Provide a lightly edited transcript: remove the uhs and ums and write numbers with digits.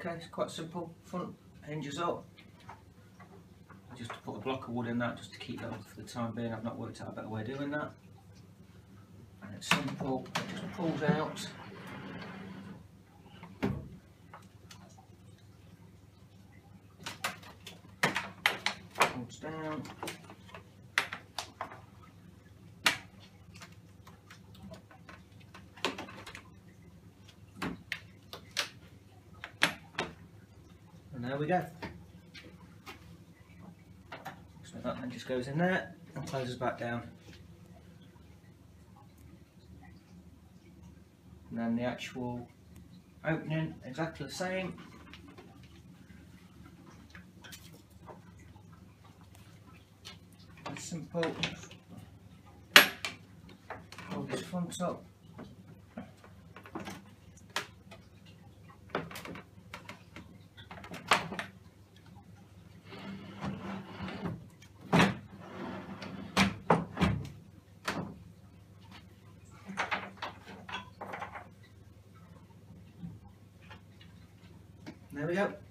Okay, it's quite simple. Front hinges up. Just to put a block of wood in that, just to keep that up for the time being. I've not worked out a better way of doing that. And it's simple, it just pulls out. Pulls down. And there we go. So that then just goes in there and closes back down. And then the actual opening, exactly the same. It's simple. Hold this front up. There we go.